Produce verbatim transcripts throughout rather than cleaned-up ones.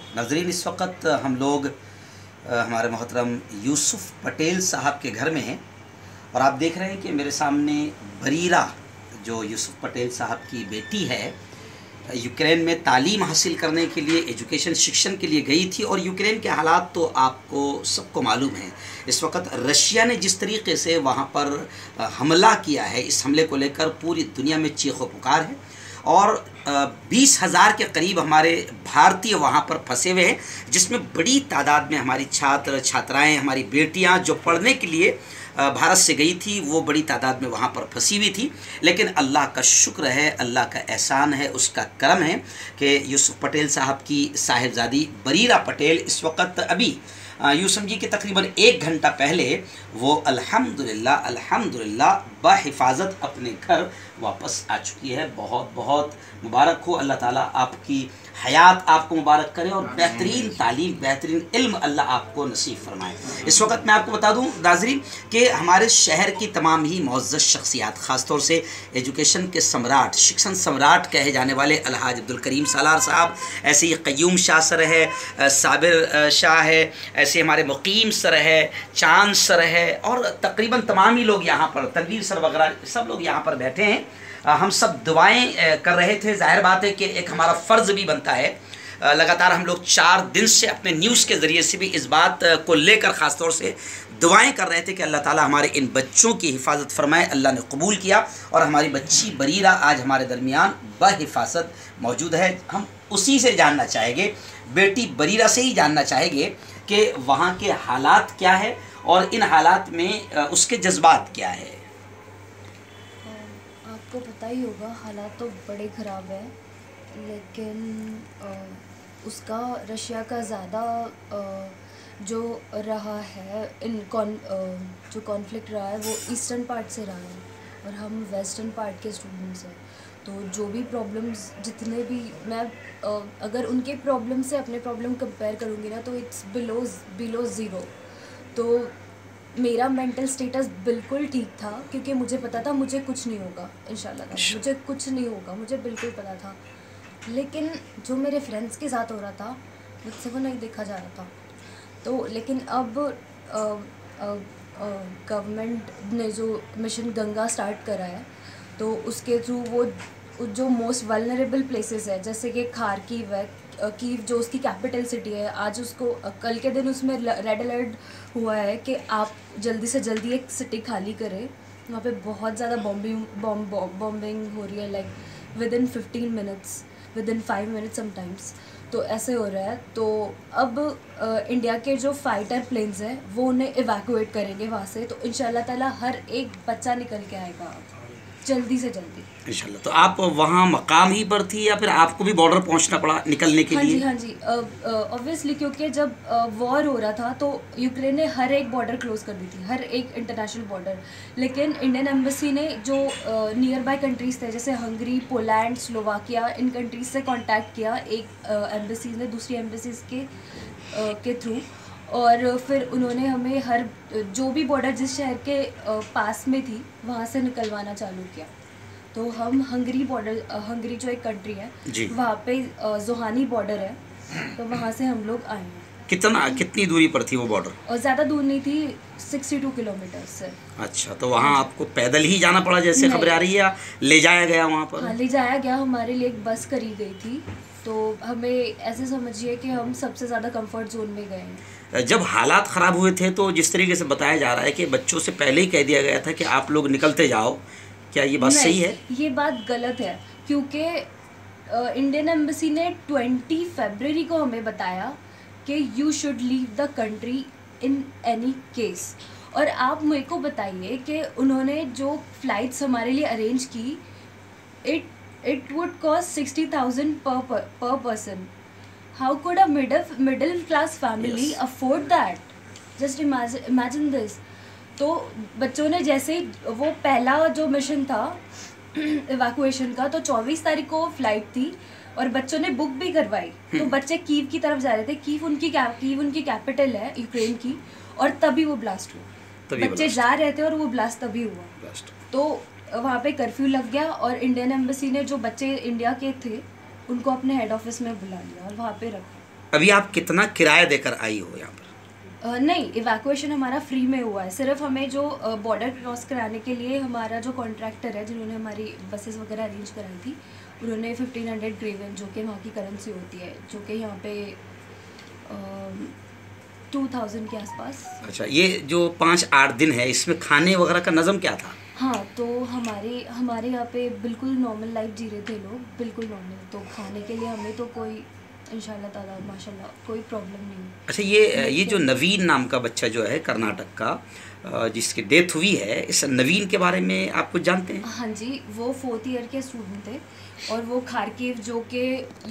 नाज़रीन, इस वक्त हम लोग हमारे मोहतरम यूसुफ पटेल साहब के घर में हैं और आप देख रहे हैं कि मेरे सामने बरीरा, जो यूसुफ पटेल साहब की बेटी है, यूक्रेन में तालीम हासिल करने के लिए, एजुकेशन शिक्षण के लिए गई थी। और यूक्रेन के हालात तो आपको सबको मालूम है। इस वक्त रशिया ने जिस तरीके से वहाँ पर हमला किया है, इस हमले को लेकर पूरी दुनिया में चीखो पुकार है और बीस हज़ार के करीब हमारे भारतीय वहाँ पर फंसे हुए हैं, जिसमें बड़ी तादाद में हमारी छात्र छात्राएं, हमारी बेटियाँ जो पढ़ने के लिए भारत से गई थी, वो बड़ी तादाद में वहाँ पर फंसी हुई थी। लेकिन अल्लाह का शुक्र है, अल्लाह का एहसान है, उसका करम है कि यूसुफ पटेल साहब की साहिबजादी बरीरा पटेल इस वक्त अभी यूँ समझिए कि तकरीबन एक घंटा पहले वो अल्हम्दुलिल्लाह अल्हम्दुलिल्लाह बाहिफाजत अपने घर वापस आ चुकी है। बहुत बहुत मुबारक हो, अल्लाह ताला आपकी हयात आपको मुबारक करे और बेहतरीन तालीम, बेहतरीन इल्म अल्लाह आपको नसीब फरमाए। इस वक्त मैं आपको बता दूं नाज़रीन कि हमारे शहर की तमाम ही मुअज़्ज़ज़ शख्सियात, ख़ासतौर से एजुकेशन के सम्राट, शिक्षण सम्राट कहे जाने वाले अलहाज अब्दुल करीम सालार साहब, ऐसे ही क़य्यूम शाह सर है, साबिर शाह है, ऐसे हमारे मुकीम सर है, चांद सर है और तकरीबन तमाम ही लोग यहाँ पर, तनवीर सर वगैरह सब लोग यहाँ पर बैठे हैं। हम सब दुआएं कर रहे थे। ज़ाहिर बात है कि एक हमारा फ़र्ज़ भी बनता है, लगातार हम लोग चार दिन से अपने न्यूज़ के ज़रिए से भी इस बात को लेकर ख़ास तौर से दुआएं कर रहे थे कि अल्लाह ताला हमारे इन बच्चों की हिफाजत फरमाए। अल्लाह ने कबूल किया और हमारी बच्ची बरीरा आज हमारे दरमियान बहिफाजत मौजूद है। हम उसी से जानना चाहेंगे, बेटी बरीरा से ही जानना चाहेंगे कि वहाँ के हालात क्या है और इन हालात में उसके जज्बात क्या है। आपको पता ही होगा, हालात तो बड़े ख़राब हैं, लेकिन आ, उसका रशिया का ज़्यादा जो रहा है इन कॉन जो कॉन्फ्लिक्ट रहा है वो ईस्टर्न पार्ट से रहा है और हम वेस्टर्न पार्ट के स्टूडेंट्स हैं। तो जो भी प्रॉब्लम्स जितने भी मैं आ, अगर उनके प्रॉब्लम से अपने प्रॉब्लम कंपेयर करूँगी ना तो इट्स बिलो बिलो ज़ीरो। तो मेरा मेंटल स्टेटस बिल्कुल ठीक था क्योंकि मुझे पता था मुझे कुछ नहीं होगा, इंशाल्लाह मुझे कुछ नहीं होगा, मुझे बिल्कुल पता था। लेकिन जो मेरे फ्रेंड्स के साथ हो रहा था मुझसे वो नहीं देखा जा रहा था। तो लेकिन अब गवर्नमेंट ने जो मिशन गंगा स्टार्ट करा है तो उसके थ्रू वो जो मोस्ट वल्नरेबल प्लेसेस है, जैसे कि खारकीव है, कीव जो उसकी कैपिटल सिटी है, आज उसको कल के दिन उसमें रेड अलर्ट हुआ है कि आप जल्दी से जल्दी एक सिटी खाली करें। वहाँ पे बहुत ज़्यादा बॉम्बिंग बॉम्ब बॉम्बिंग हो रही है, like within fifteen minutes, within five minutes sometimes, तो ऐसे हो रहा है। तो अब आ, इंडिया के जो फाइटर प्लेन्स हैं वो उन्हें इवैक्यूएट करेंगे वहाँ से। तो इंशाल्लाह ताला हर एक बच्चा निकल के आएगा जल्दी से जल्दी इंशाल्लाह। तो आप वहाँ मकाम ही पर थी या फिर आपको भी बॉर्डर पहुँचना पड़ा निकलने के हाँ लिए? हाँ जी हाँ जी, ऑब्वियसली क्योंकि जब वॉर हो रहा था तो यूक्रेन ने हर एक बॉर्डर क्लोज कर दी थी, हर एक इंटरनेशनल बॉर्डर। लेकिन इंडियन एम्बेसी ने जो नियर बाय कंट्रीज़ थे जैसे हंगरी, पोलैंड, स्लोवाकिया, इन कंट्रीज़ से कांटेक्ट किया एक एम्बेसीज ने दूसरी एम्बेसीज के के थ्रू, और फिर उन्होंने हमें हर जो भी बॉर्डर जिस शहर के पास में थी वहाँ से निकलवाना चालू किया। तो हम हंगरी बॉर्डर, हंगरी जो एक कंट्री है वहाँ पे जोहानी बॉर्डर है, तो वहाँ से हम लोग आए हैं। कितना कितनी दूरी पर थी वो बॉर्डर? और ज़्यादा दूर नहीं थी, बासठ किलोमीटर से। अच्छा, तो वहाँ आपको पैदल ही जाना पड़ा जैसे खबर आ रही है, या ले जाया गया वहाँ पर? हाँ, ले जाया गया, हमारे लिए एक बस करी गई थी। तो हमें ऐसे समझिए कि हम सबसे ज़्यादा कंफर्ट जोन में गए हैं। जब हालात ख़राब हुए थे तो जिस तरीके से बताया जा रहा है कि बच्चों से पहले ही कह दिया गया था कि आप लोग निकलते जाओ, क्या ये बात सही है? ये बात गलत है क्योंकि इंडियन एम्बेसी ने बीस फरवरी को हमें बताया कि you should leave the country in any case. और आप मेरे को बताइए कि उन्होंने जो फ़्लाइट्स हमारे लिए अरेंज की, it it would cost sixty thousand per per person. How could a middle middle class family afford that? Just imagine imagine this. तो बच्चों ने जैसे ही वो पहला जो मिशन था इवैक्यूएशन का, तो चौबीस तारीख को फ्लाइट थी और बच्चों ने बुक भी करवाई। तो बच्चे कीव की तरफ जा रहे थे, कीव उनकी कीव उनकी कैपिटल है यूक्रेन की, और तभी वो ब्लास्ट हुआ। बच्चे जा रहे थे और वो ब्लास्ट तभी हुआ। तो वहाँ पे कर्फ्यू लग गया और इंडियन एम्बेसी ने जो बच्चे इंडिया के थे उनको अपने हेड ऑफिस में बुला लिया और वहाँ पे रखा। अभी आप कितना किराया देकर आई हो यहाँ पर? Uh, नहीं, इवैक्यूएशन हमारा फ्री में हुआ है। सिर्फ हमें जो बॉर्डर क्रॉस कराने के लिए हमारा जो कॉन्ट्रैक्टर है, जिन्होंने हमारी बसेस वगैरह अरेंज कराई थी, उन्होंने फिफ्टीन हंड्रेड ग्रेवन, जो कि वहाँ की करेंसी होती है, जो कि यहाँ पे टू थाउजेंड के आसपास। अच्छा, ये जो पाँच आठ दिन है इसमें खाने वगैरह का नज़म क्या था? हाँ, तो हमारे हमारे यहाँ पे बिल्कुल नॉर्मल लाइफ जी रहे थे लोग, बिल्कुल नॉर्मल। तो खाने के लिए हमें तो कोई इंशाल्लाह ताला माशाल्लाह कोई प्रॉब्लम नहीं। अच्छा, ये ये जो नवीन नाम का बच्चा जो है कर्नाटक का, जिसकी डेथ हुई है, इस नवीन के बारे में आप कुछ जानते हैं? हाँ जी, वो फोर्थ ईयर के स्टूडेंट थे और वो खारकीव, जो कि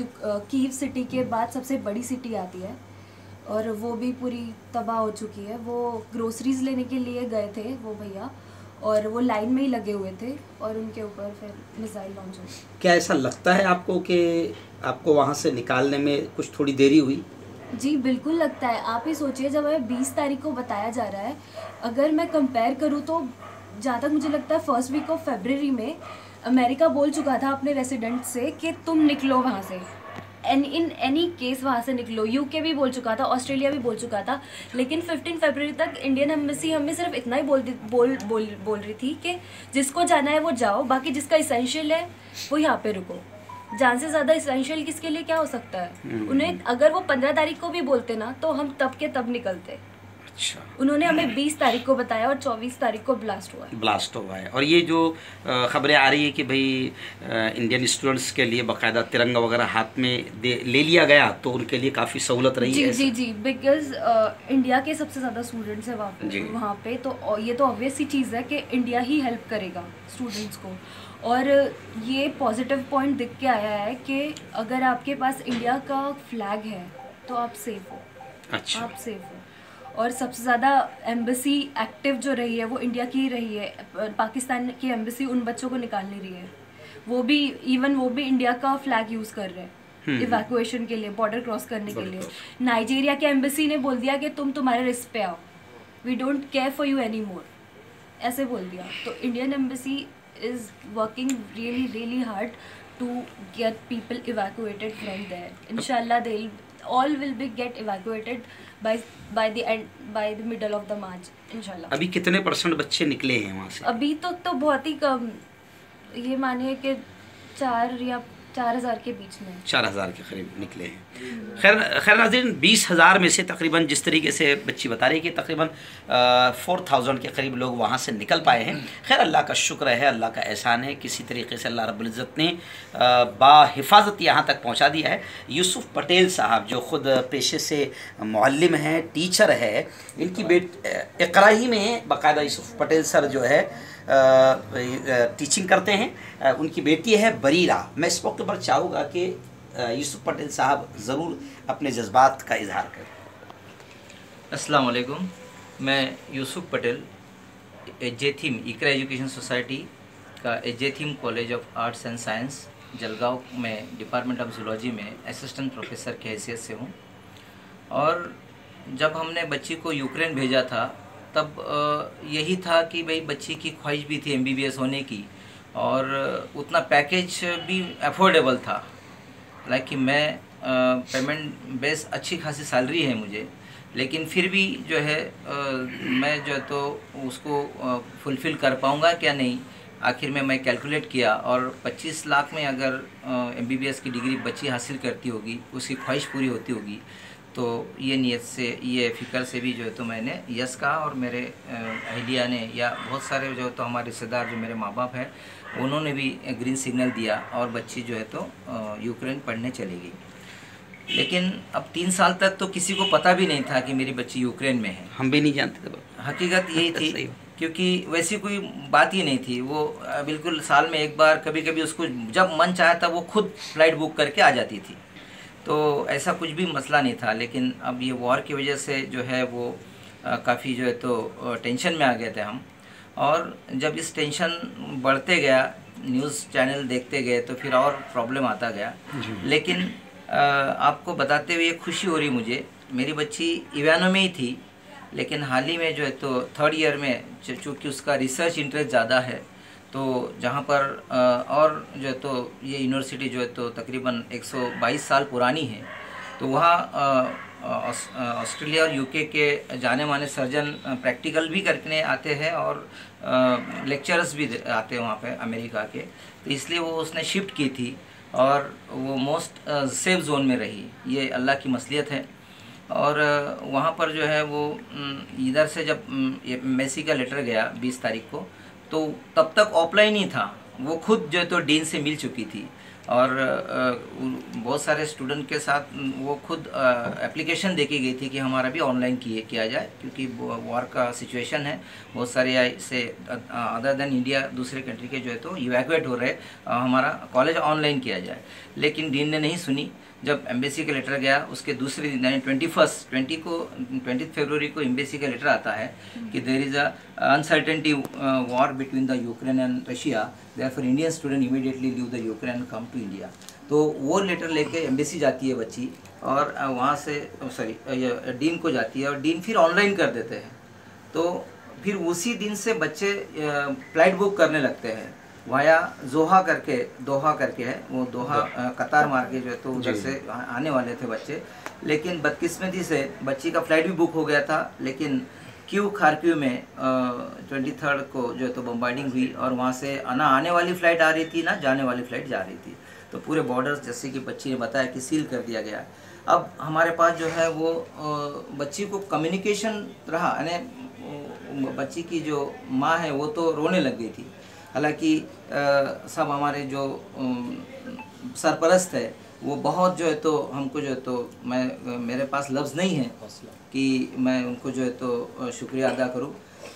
कीव सिटी के बाद सबसे बड़ी सिटी आती है, और वो भी पूरी तबाह हो चुकी है। वो ग्रोसरीज लेने के लिए गए थे वो भैया, और वो लाइन में ही लगे हुए थे और उनके ऊपर फिर मिसाइल लॉन्च हुई। क्या ऐसा लगता है आपको कि आपको वहाँ से निकालने में कुछ थोड़ी देरी हुई? जी बिल्कुल लगता है। आप ही सोचिए, जब हमें बीस तारीख को बताया जा रहा है, अगर मैं कंपेयर करूँ तो जहाँ तक मुझे लगता है फर्स्ट वीक ऑफ फरवरी में अमेरिका बोल चुका था अपने रेसिडेंट से कि तुम निकलो वहाँ से, एन इन एनी केस वहाँ से निकलो। यूके भी बोल चुका था, ऑस्ट्रेलिया भी बोल चुका था, लेकिन फिफ्टीन फरवरी तक इंडियन एम्बेसी हमें सिर्फ इतना ही बोल बोल बोल बोल रही थी कि जिसको जाना है वो जाओ, बाकी जिसका इसेंशियल है वो यहाँ पे रुको। जान से ज़्यादा इसेंशियल किसके लिए क्या हो सकता है? उन्हें अगर वो पंद्रह तारीख को भी बोलते ना, तो हम तब के तब निकलते। अच्छा, उन्होंने हमें बीस तारीख को बताया और चौबीस तारीख को ब्लास्ट हुआ है। ब्लास्ट हुआ है। और ये जो खबरें आ रही है कि भाई इंडियन स्टूडेंट्स के लिए बाकायदा तिरंगा वगैरह हाथ में दे ले लिया गया, तो उनके लिए काफ़ी सहूलत रही जी है। जी जी बिकॉज इंडिया के सबसे ज़्यादा स्टूडेंट्स हैं वहाँ पे वहाँ पे तो ये तो ऑब्वियस ही चीज़ है कि इंडिया ही हेल्प करेगा स्टूडेंट्स को। और ये पॉजिटिव पॉइंट दिख के आया है कि अगर आपके पास इंडिया का फ्लैग है तो आप सेफ हो। अच्छा, आप सेफ हो। और सबसे ज़्यादा एम्बेसी एक्टिव जो रही है वो इंडिया की ही रही है। पाकिस्तान की एम्बेसी उन बच्चों को निकाल नहीं रही है, वो भी इवन वो भी इंडिया का फ्लैग यूज़ कर रहे हैं इवैक्यूएशन के लिए, बॉर्डर क्रॉस करने के लिए। नाइजीरिया के एम्बेसी ने बोल दिया कि तुम तुम्हारे रिस्क पे आओ, we don't care for you any more, ऐसे बोल दिया। तो Indian embassy is working really really hard to get people evacuated from there. इंशाल्लाह they all will be get evacuated by by the end by the middle of the March इंशाल्लाह। अभी कितने percent बच्चे निकले हैं वहाँ से? अभी तक तो, तो बहुत ही कम, ये मानिए कि चार या चार हज़ार के बीच में, चार हज़ार के करीब निकले हैं। खैर खैर नाज़रीन, बीस हज़ार में से तकरीबन, जिस तरीके से बच्ची बता रही है कि तकरीबन फोर थाउजेंड के करीब लोग वहाँ से निकल पाए हैं। खैर अल्लाह का शुक्र है, अल्लाह का एहसान है, किसी तरीके से अल्लाह रब्बुल इज़्ज़त ने बाहिफाजत यहाँ तक पहुँचा दिया है। यूसुफ पटेल साहब जो ख़ुद पेशे से मुअल्लिम हैं, टीचर है, इनकी बेट इक़रा ही में बाकायदा यूसुफ पटेल सर जो है टीचिंग करते हैं। उनकी बेटी है बरीरा। मैं इस वक्त पर चाहूँगा कि यूसुफ पटेल साहब ज़रूर अपने जज्बात का इजहार करें। अस्सलाम वालेकुम, मैं यूसुफ पटेल एजेथीम इकरा एजुकेशन सोसाइटी का एजेथीम college of arts and science Jalgaon में डिपार्टमेंट ऑफ जूलॉजी में असिस्टेंट प्रोफेसर की हैसियत से हूँ। और जब हमने बच्ची को यूक्रेन भेजा था तब यही था कि भाई बच्ची की ख्वाहिश भी थी एमबीबीएस होने की, और उतना पैकेज भी अफोर्डेबल था। लाइक कि मैं पेमेंट बेस अच्छी खासी सैलरी है मुझे, लेकिन फिर भी जो है आ, मैं जो है तो उसको फुलफ़िल कर पाऊँगा क्या नहीं। आखिर में मैं कैलकुलेट किया और पच्चीस लाख में अगर एमबीबीएस की डिग्री बच्ची हासिल करती होगी, उसकी ख्वाहिश पूरी होती होगी, तो ये नीयत से, ये फ़िक्र से भी जो है तो मैंने यस कहा। और मेरे अहलिया ने या बहुत सारे जो तो हमारे रिश्तेदार जो मेरे माँ बाप हैं, उन्होंने भी ग्रीन सिग्नल दिया और बच्ची जो है तो यूक्रेन पढ़ने चली गई। लेकिन अब तीन साल तक तो किसी को पता भी नहीं था कि मेरी बच्ची यूक्रेन में है। हम भी नहीं जानते थे। हकीकत यही थी, क्योंकि वैसी कोई बात ही नहीं थी। वो बिल्कुल साल में एक बार, कभी कभी उसको जब मन चाहा था वो खुद फ्लाइट बुक करके आ जाती थी, तो ऐसा कुछ भी मसला नहीं था। लेकिन अब ये वॉर की वजह से जो है वो काफ़ी जो है तो टेंशन में आ गए थे हम। और जब इस टेंशन बढ़ते गया, न्यूज़ चैनल देखते गए, तो फिर और प्रॉब्लम आता गया। लेकिन आ, आपको बताते हुए खुशी हो रही मुझे, मेरी बच्ची इवानो में ही थी, लेकिन हाल ही में जो है तो थर्ड ईयर में, चूँकि उसका रिसर्च इंटरेस्ट ज़्यादा है, तो जहाँ पर और जो है तो ये यूनिवर्सिटी जो है तो तकरीबन एक सौ बाईस साल पुरानी है, तो वहाँ ऑस्ट्रेलिया और यूके के जाने माने सर्जन प्रैक्टिकल भी करने आते हैं और लेक्चरर्स भी आते हैं वहाँ पे अमेरिका के, तो इसलिए वो उसने शिफ्ट की थी और वो मोस्ट सेफ जोन में रही। ये अल्लाह की मसलियत है। और वहाँ पर जो है वो इधर से जब एम्बेसी का लेटर गया बीस तारीख को, तो तब तक ऑफलाइन ही था। वो खुद जो है तो डीन से मिल चुकी थी और बहुत सारे स्टूडेंट के साथ वो खुद एप्लीकेशन देके गई थी कि हमारा भी ऑनलाइन किए किया जाए, क्योंकि वॉर का सिचुएशन है। बहुत सारे से अदर देन इंडिया दूसरे कंट्री के जो है तो इवैक्यूएट हो रहे, हमारा कॉलेज ऑनलाइन किया जाए। लेकिन डीन ने नहीं सुनी। जब एम्बेसी का लेटर गया उसके दूसरे दिन यानी ट्वेंटी फर्स्ट ट्वेंटी को ट्वेंटी फरवरी को एम्बेसी का लेटर आता है कि there is a uncertainty war between the Ukraine and Russia, therefore Indian student immediately leave the Ukraine come to India. तो वो लेटर लेके एम्बेसी जाती है बच्ची और वहाँ से सॉरी डीन को जाती है और डीन फिर ऑनलाइन कर देते हैं। तो फिर उसी दिन से बच्चे फ्लाइट बुक करने लगते हैं वाया जोहा करके, दोहा करके है वो, दोहा कतार मार के जो है तो उधर से आने वाले थे बच्चे। लेकिन बदकिस्मती से बच्ची का फ्लाइट भी बुक हो गया था, लेकिन क्यू खारक्यू में ट्वेंटी थर्ड को जो है तो बम्बार्डिंग हुई और वहाँ से ना आने वाली फ़्लाइट आ रही थी ना जाने वाली फ़्लाइट जा रही थी। तो पूरे बॉर्डर्स जैसे कि बच्ची ने बताया कि सील कर दिया गया। अब हमारे पास जो है वो बच्ची को कम्युनिकेशन रहा, यानी बच्ची की जो माँ है वो तो रोने लग गई थी। हालांकि सब हमारे जो सरपरस्त है वो बहुत जो है तो हमको जो है तो मैं मेरे पास लफ्ज़ नहीं है कि मैं उनको जो है तो शुक्रिया अदा करूं।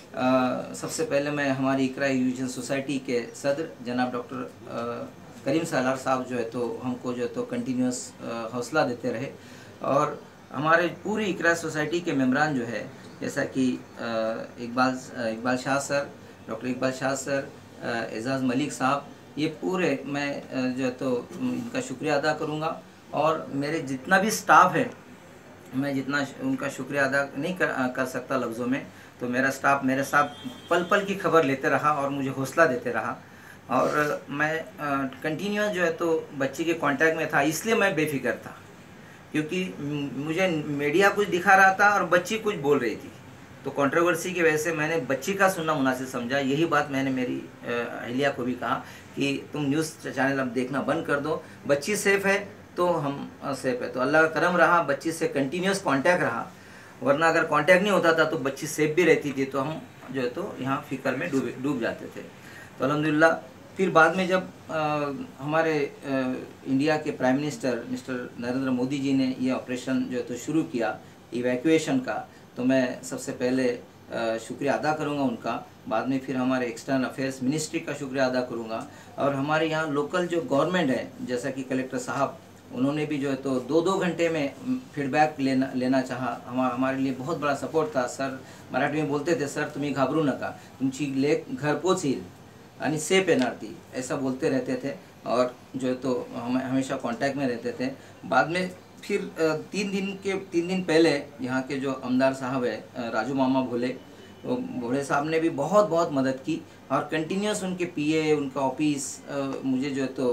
सबसे पहले मैं हमारी इकरा एजुकेशन सोसाइटी के सदर जनाब डॉक्टर करीम सालार साहब जो है तो हमको जो है तो कंटिन्यूस हौसला देते रहे, और हमारे पूरी इकरा सोसाइटी के मेम्बरान जो है जैसा कि Iqbal Iqbal Shah sir, doctor Iqbal Shah sir, Ejaz Malik साहब, ये पूरे मैं जो है तो इनका शुक्रिया अदा करूँगा। और मेरे जितना भी स्टाफ है मैं जितना उनका शुक्रिया अदा नहीं कर, कर सकता लफ्ज़ों में। तो मेरा स्टाफ मेरे साथ पल पल की खबर लेते रहा और मुझे हौसला देते रहा, और मैं कंटिन्यूस जो है तो बच्ची के कांटेक्ट में था। इसलिए मैं बेफिक्र था क्योंकि मुझे मीडिया कुछ दिखा रहा था और बच्ची कुछ बोल रही थी, तो कंट्रोवर्सी की वजह से मैंने बच्ची का सुनना मुनासिब समझा। यही बात मैंने मेरी अहलिया को भी कहा कि तुम न्यूज़ चैनल अब देखना बंद कर दो, बच्ची सेफ़ है तो हम सेफ़ है। तो अल्लाह का करम रहा, बच्ची से कंटिन्यूस कांटेक्ट रहा, वरना अगर कांटेक्ट नहीं होता था तो बच्ची सेफ़ भी रहती थी, तो हम जो है तो यहाँ फ़िक्र में डूब डूब जाते थे। तो अल्हम्दुलिल्लाह फिर बाद में जब आ, हमारे आ, इंडिया के prime minister mister Narendra Modi ji ने ये ऑपरेशन जो है तो शुरू किया इवैक्यूएशन का, तो मैं सबसे पहले शुक्रिया अदा करूंगा उनका। बाद में फिर हमारे एक्सटर्नल अफेयर्स मिनिस्ट्री का शुक्रिया अदा करूंगा। और हमारे यहाँ लोकल जो गवर्नमेंट है जैसा कि कलेक्टर साहब, उन्होंने भी जो है तो दो दो घंटे में फीडबैक लेना लेना चाहा। हमा हमारे लिए बहुत बड़ा सपोर्ट था। सर मराठी में बोलते थे, सर तुम्ही घाबरू नका, तुमची लेक घरपोच येईल आणि सेफ येणार ती, ऐसा बोलते रहते थे और जो है तो हम हमेशा कांटेक्ट में रहते थे। बाद में फिर तीन दिन के तीन दिन पहले यहाँ के जो आमदार साहब है राजू मामा भोले, वो भोले साहब ने भी बहुत बहुत मदद की और कंटिन्यूस उनके पीए उनका ऑफिस मुझे जो है तो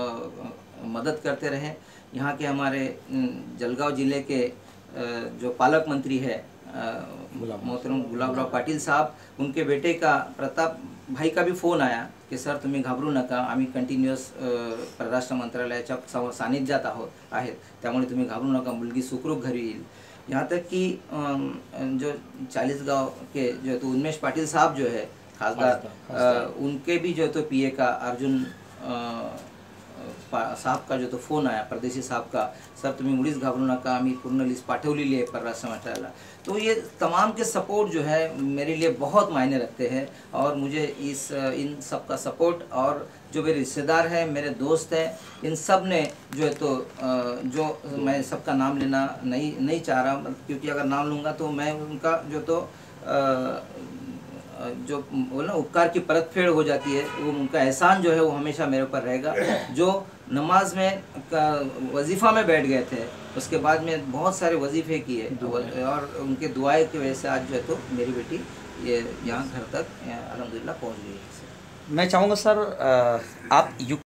आ, मदद करते रहे। यहाँ के हमारे जलगांव ज़िले के जो पालक मंत्री है मोहतरम गुलाबराव पाटिल साहब, उनके बेटे का प्रताप भाई का भी फ़ोन आया की सर तुम्ही घाबरू नका, आम्ही कंटिन्युअस परराष्ट्र मंत्रालयाच्या सानिध्यात आहोत आहेत, त्यामुळे तुम्ही घाबरू नका, मुलगी सुखरूप घरी येईल। यहाँ तक कि जो चालीसगांव के जो तो उन्मेश पाटिल साहब जो है खासदार, उनके भी जो तो पीए का अर्जुन साहब का जो तो फ़ोन आया परदेशी साहब का, सर तुम्ही मुळीच घाबरू नका, आम्ही पूर्ण लिस्ट पाठवलेली आहे परराष्ट्र मंत्रालयाला। तो ये तमाम के सपोर्ट जो है मेरे लिए बहुत मायने रखते हैं और मुझे इस इन सब का सपोर्ट, और जो मेरे रिश्तेदार हैं मेरे दोस्त हैं, इन सब ने जो है तो जो मैं सबका नाम लेना नहीं नहीं चाह रहा, क्योंकि अगर नाम लूँगा तो मैं उनका जो तो जो बोल ना उपकार की परत फेड़ हो जाती है, वो उनका एहसान जो है वो हमेशा मेरे ऊपर रहेगा। जो नमाज में वजीफ़ा में बैठ गए थे, उसके बाद में बहुत सारे वजीफ़े किए और उनके दुआएं की वजह से आज जो है तो मेरी बेटी ये यहाँ घर तक अल्हम्दुलिल्लाह पहुँच गई है। मैं चाहूँगा सर आप